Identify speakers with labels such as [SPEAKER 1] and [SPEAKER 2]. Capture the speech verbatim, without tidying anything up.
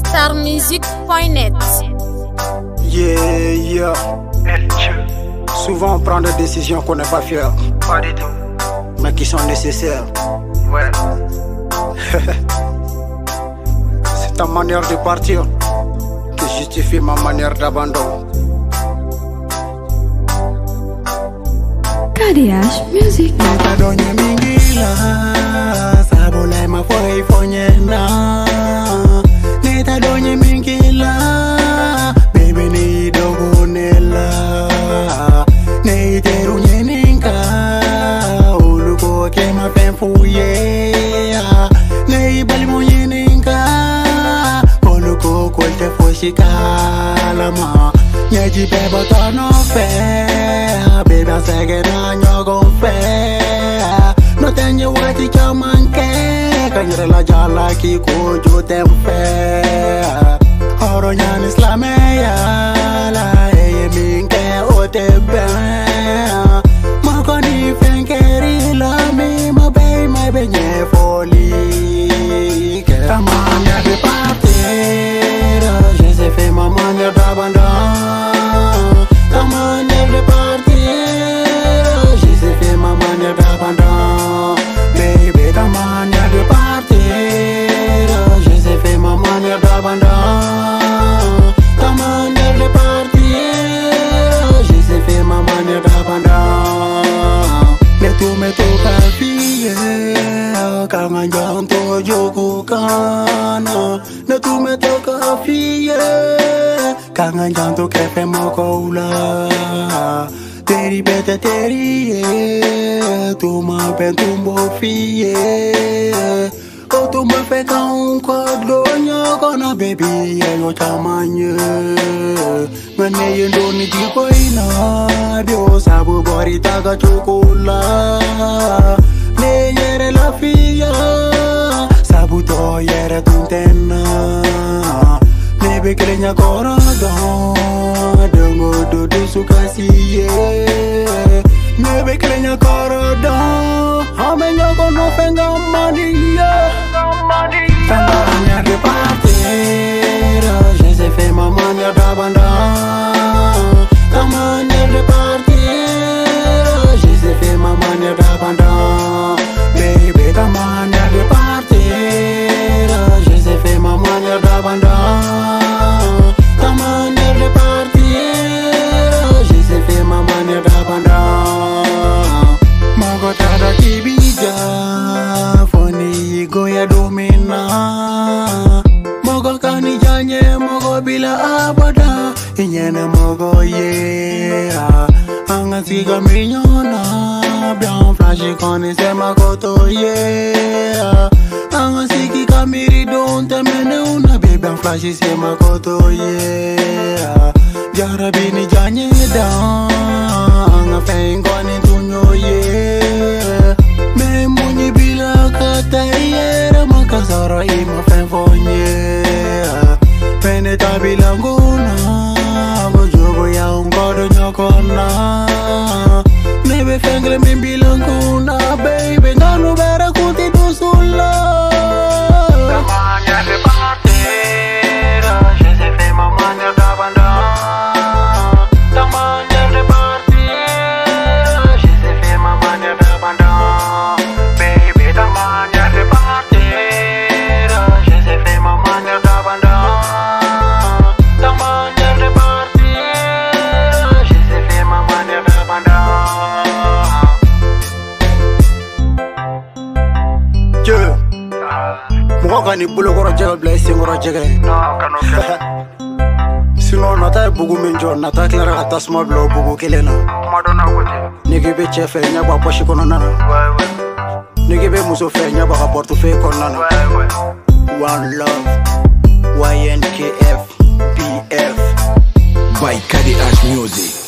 [SPEAKER 1] star music point net.
[SPEAKER 2] Yeah, yeah. Souvent on prend des décisions qu'on n'est pas fier.
[SPEAKER 3] Pas du tout.
[SPEAKER 2] Mais qui sont nécessaires.
[SPEAKER 3] Ouais.
[SPEAKER 2] C'est ta manière de partir qui justifie ma manière d'abandon.
[SPEAKER 4] Kadiash Music.
[SPEAKER 2] Neta donye mingila, sabulai mafoi fonyena. Neta donye mingila, baby ni dogonela. Nete runye ninka, uluko ke ma femfuye. Nei bali monye ninka, uluko kolte foshikala ma. Nyeji bebo tono fe, baby I say na nyogo fe. No tenye wati chamanke, kanyere la jala ki kuju temfe. Oro nyan islame ya la eye minke otebe. Mako ni fenkeri la mi ma bay ma benye folie. Tamanya de partir, je sais fait ma manière d'abandon. Ta manière de partir, je sais fait ma manière d'abandon. Baby, ta manière de partir, je sais fait ma manière d'abandon. Ta manière de partir, je sais fait ma manière d'abandon. Mais tout me toca fille, quand on j'entend joku kana. Ne tout me toca fille, quand on j'entend kefe mokoula. Teri bete teri, tu m'appelles tumbo fille. Oh tu me fais quand quadronya kona baby yo chamanye. Mane yendo ni dipoina, dio sabu borita ka chukula. Ne yere la fille, sabu to yere tuntena. Ne bekelenya korodon, dongo dodo sukasiye. Ne bekelenya korodon, amenyo kono fenga maniya. Ta manière de partir, je sais fait ma manière d'abandon. Ta manière de partir, je sais fait ma manière d'abandon. Baby, ta manière de partir, je sais fait ma manière d'abandon. Ta manière de partir, je sais fait ma manière d'abandon. Mogo tada kibija, foni goya domina. Mogo kani janye, mogo bila abada. Inyene mogo yeah. Anga siga minyona, bian flashy koni sema koto yeah. Anga siki kamiri don temene una baby an flashy sema koto yeah. Jarabini janye da, anga fein koni tunyo yeah. Me munyi bila kata yera makasara ima fein fonye. Pene tabila nguna, bojogo ya ungodo nyokona. Nebe fengre mimbila nguna, baby nganu bera kuti dusula. Ta manière de partir, je sais fait ma manière d'abandon. Ta manière de partir, je sais fait ma manière d'abandon. Baby, ta manière de partir, je sais fait ma manière d'abandon. Ta manière de partir, je sais fait ma manière d'abandon. Dieu, moi quand il boule gros jagel blessé gros jagel.
[SPEAKER 3] Non, kanoke.
[SPEAKER 2] Sinon nata bugu minjo nata clara kata small blow bugu kelena.
[SPEAKER 3] Madonna kote.
[SPEAKER 2] Nigi be chef nya ba poshi kono nana.
[SPEAKER 3] Ouais, ouais.
[SPEAKER 2] Nigi be muso fe nya ba portefeuille kono nana.
[SPEAKER 3] Ouais, ouais.
[SPEAKER 2] One love, Y N K F, B F.
[SPEAKER 5] by Kadiash Music.